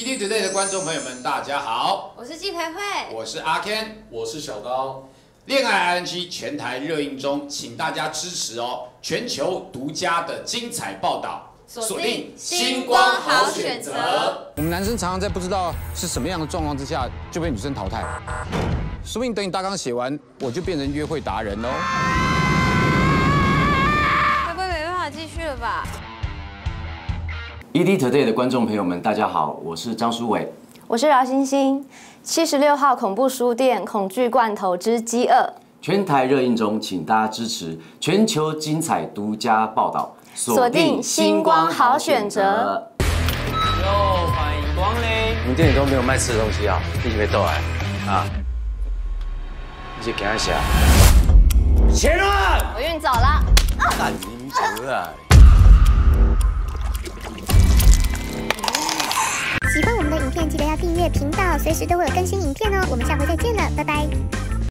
ETtoday 的观众朋友们，大家好， 我是季培慧， 我是阿 Ken， 我是小刀。 恋爱 ING 全台热映中，请大家支持哦！全球独家的精彩报道， 锁定星光好选择。 我们男生常常在不知道是什么样的状况之下就被女生淘汰，说不定等你大纲写完，我就变成约会达人喽。 该不会没办法继续了吧 ？ETtoday 的观众朋友们，大家好，我是张书伟， 我是饶星星。76号恐怖书店《恐惧罐头之饥饿》 全台热映中，请大家支持全球精彩独家报道， 锁定星光好选择。 哟，欢迎光临！你们店里都没有卖吃的东西啊？一起被逗来啊！一起给他写。钱呢？ 我运走了。 干你走了。 喜欢我们的影片，记得要订阅频道，随时都会有更新影片哦。我们下回再见了，拜拜。